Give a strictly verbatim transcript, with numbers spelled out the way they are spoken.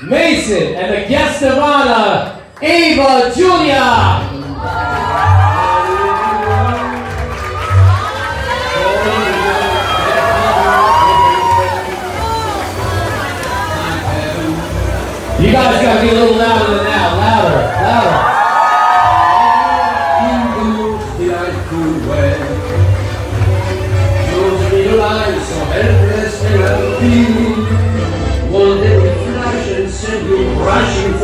Mason, and the guest of honor, Ava Junior You guys gotta be a little louder than that. Louder, louder. In the most delightful way, those little eyes so helpless and empty, one little flash and send you rushing